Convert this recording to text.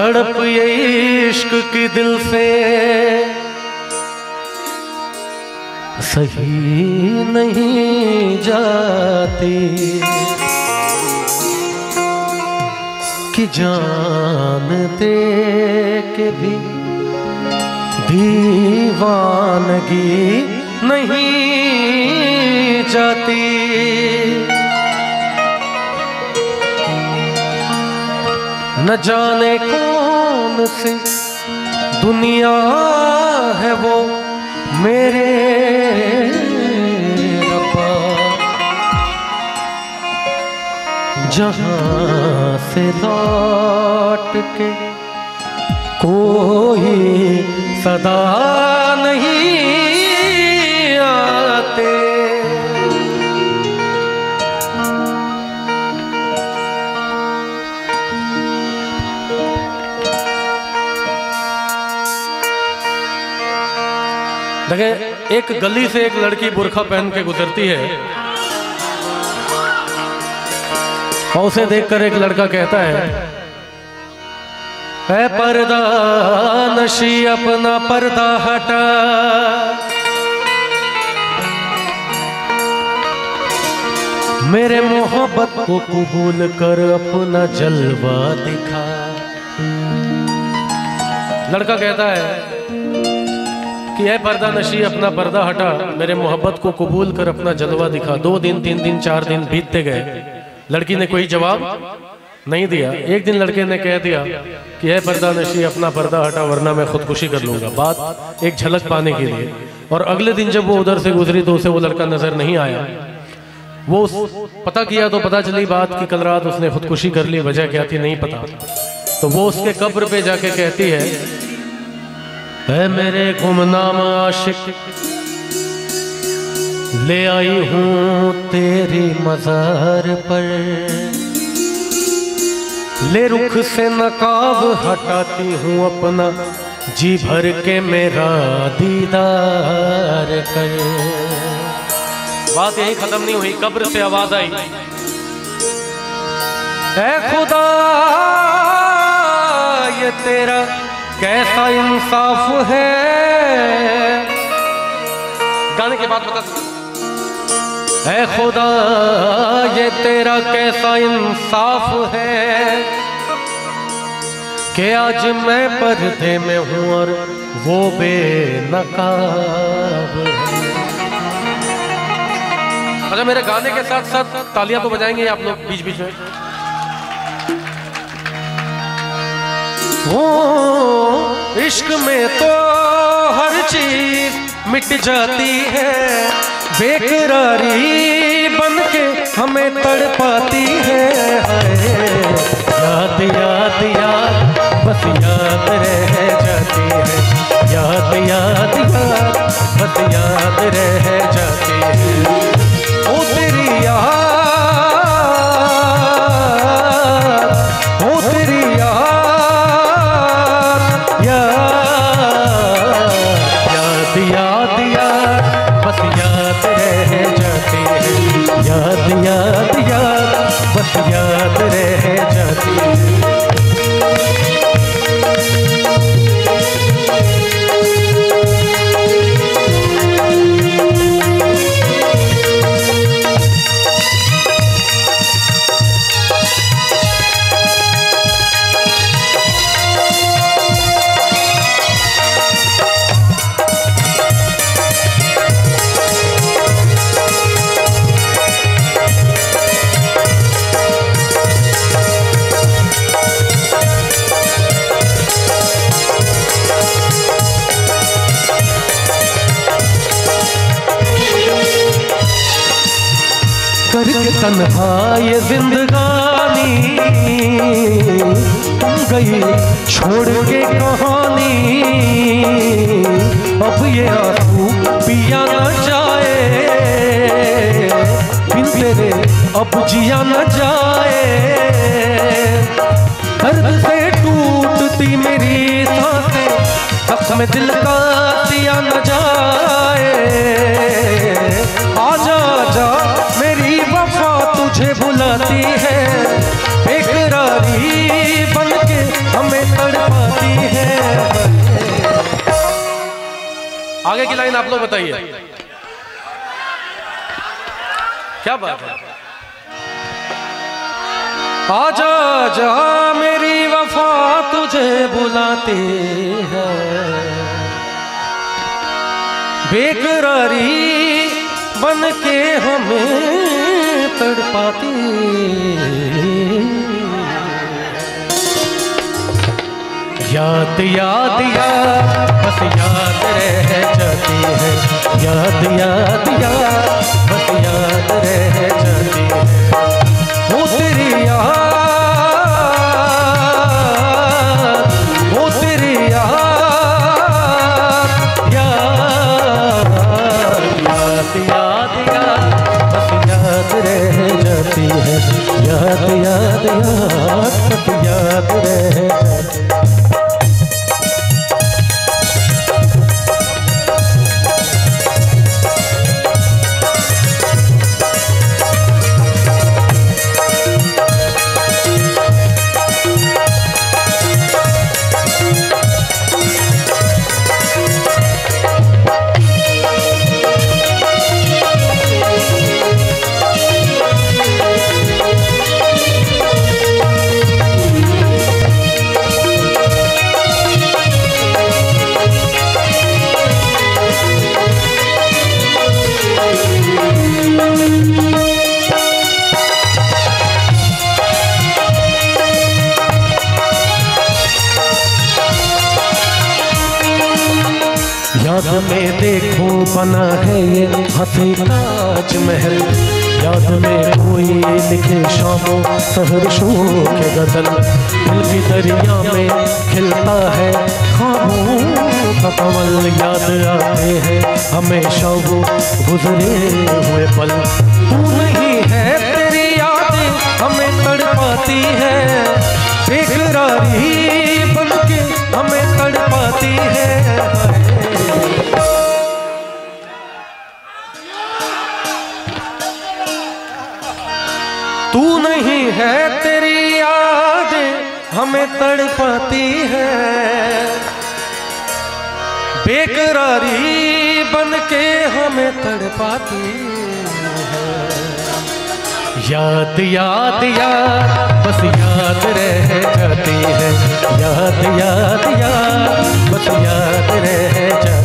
तड़प ये इश्क की दिल से सही नहीं जाती कि जान दे के भी दीवानगी नहीं जाती। न जाने कौन सी दुनिया है वो मेरे रब्बा, जहां से लौट के कोई सदा नहीं आते। देखिए, एक गली से एक लड़की बुर्खा पहन के गुजरती है और उसे देखकर एक लड़का कहता है, ऐ पर्दा नशी अपना पर्दा हटा, मेरे मोहब्बत को कबूल कर अपना जलवा दिखा। लड़का कहता है कि ऐ पर्दा नशी अपना पर्दा हटा, मेरे मोहब्बत को कबूल कर अपना जलवा दिखा। 2 दिन 3 दिन 4 दिन बीतते गए, लड़की ने कोई जवाब नहीं दिया। एक दिन लड़के ने कह दिया कि ऐ पर्दा नशी अपना पर्दा हटा वरना मैं खुदकुशी कर लूंगा, बात एक झलक पाने के लिए। और अगले दिन जब वो उधर से गुजरी तो उसे वो लड़का नजर नहीं आया। वो पता किया तो पता चली बात कि कल रात उसने खुदकुशी कर ली, वजह क्या थी नहीं पता। तो वो उसके कब्र पे जाके कहती है, ऐ मेरे गुमनाम आशिक, ले आई हूँ तेरी मज़ार पर, ले रुख से नकाब हटाती हूँ अपना, जी भर के मेरा दीदार कर। बात यही खत्म नहीं हुई, कब्र से आवाज आई, ऐ खुदा ये तेरा कैसा इंसाफ है। गाने के बाद बता, ऐ खुदा ये तेरा कैसा इंसाफ है कि आज मैं पर्दे में हूं और वो बेनकाब है। अच्छा, मेरे गाने के साथ साथ तालियां तो बजाएंगे आप लोग बीच बीच में। वो इश्क में तो हर चीज मिट जाती है, बेकरारी बन के हमें तड़पाती है। याद याद याद बस याद रह जाती है, याद याद याद बस याद रह जाती है। ओ तेरी याद, ओ तेरी याद, याद याद याद बस याद रह जाती है, याद याद याद बस याद रह जाती है। करके तन्हा ये जिंदगानी तुम गई छोड़ के कहानी, अब ये आंसू पिया न जाए, बिन तेरे अब जिया न जाए। दर्द से टूटती मेरी सांसें, तक में दिल का दिया न जाए। आजा आजा मेरी वफा तुझे बुलाती है, बेकरारी बन के हमें तड़पाती है। आगे की लाइन आप लोग बताइए, क्या बात है। आजा आजा मेरी वफा तुझे बुलाती है, बेकरारी बन के हमें तड़पाती। याद याद याद बस याद रह जाती है, याद याद याद बस याद रह जाती है। वो तेरी याद, वो तेरी याद, याद याद याद याद बस याद रह जाती है, याद याद याद बस याद रह जाती है। याद में देखो बना है ये हंसी ताज महल, याद में कोई लिखे शामों सहर्षों के गजल, दिल की दरिया में खिलता है ख्वाबों का कमल। याद आते हैं हमेशा वो गुजरे हुए पल, तू नहीं है तेरी यादें हमें तड़पाती है, बेकरारी बन के हमें तड़पाती है। तू नहीं है तेरी यादें हमें तड़पाती है, बेकरारी बन के हमें तड़पाती है। याद याद याद बस याद रह जाती है, याद याद याद बस याद रह जाती है।